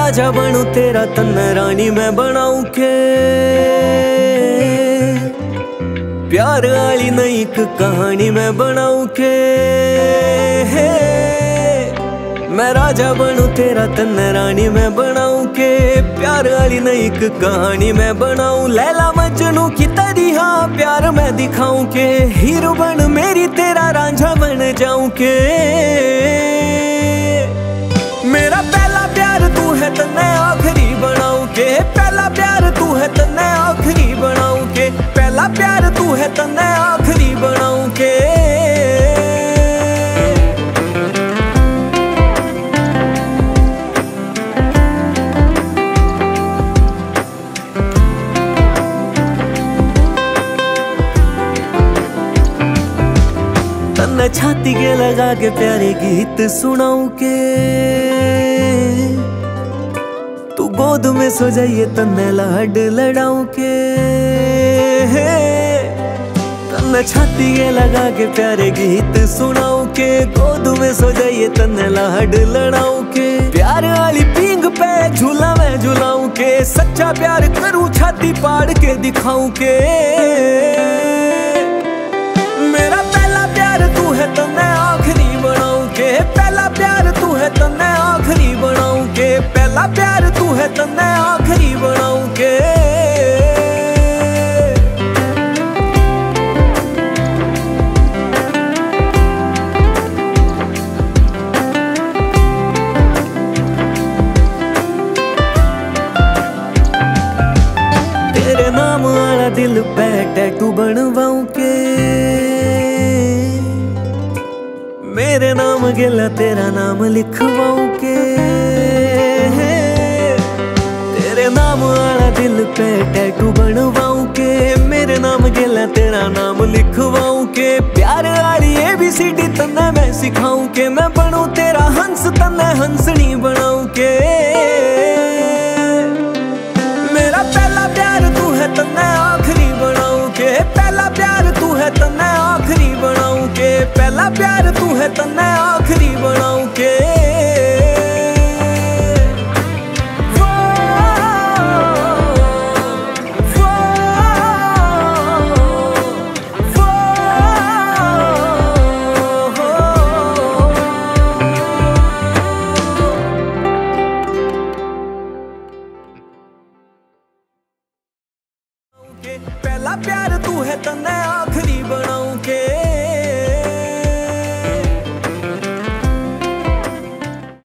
राजा बनूं तेरा तन्ने रानी मैं बनाऊं के प्यार वाली नई एक कहानी मैं बनाऊं के मैं राजा बनूं तेरा तन्ने रानी मैं बनाऊं के प्यार वाली नई एक कहानी मैं बनाऊं लैला मजनू की तरह प्यार मैं दिखाऊं के हीरो बन मेरी तेरा रांझा बन जाऊं के मेरा पहला प्यार तू है तन्ने आखिरी बनाऊं के पहला प्यार तू है तन्ने आखिरी बनाऊं के पहला प्यार तू है तन्ने आखिरी बनाऊं के तन्ने छाती के लगा के प्यारे गीत सुनाऊं के तू गोद में सो जाइए तन्ने लाड लड़ाऊं के तन्ने छाती के लगा के प्यारे गीत सुनाऊं के गोद में सो जाइए तन्ने लाड लड़ाऊं के प्यार वाली पींग पे झूला मैं झूलाऊं के सच्चा प्यार करूं छाती पाड़ के दिखाऊं के मेरा पहला प्यार तू है तन्ने आखिरी बनाऊं के पहला प्यार तू है तन्ने आखिरी बनाऊं के पहला प्यार तू है तन्ने आखिरी बनाऊं के तेरे नाम वाला दिल पे टैटू बनवाऊं के मेरे नाम गिला तेरा नाम लिखवाऊं के तेरे नाम वाला दिल पे टैटू बनवाऊं के मेरे नाम गिला तेरा नाम लिखवाऊं के प्यार वाली ABCD तन्ने मैं सिखाऊं के मैं बनूं तेरा हंस तन्ने हंसनी बनाऊं के मेरा पहला प्यार तू है तन्ने आखिरी बनाऊं के पहला प्यार तू है तन्ने आखिरी बनाऊं के पहला प्यार तू है तन्ने आखिरी बनाऊं के पहला प्यार तू है तन्ने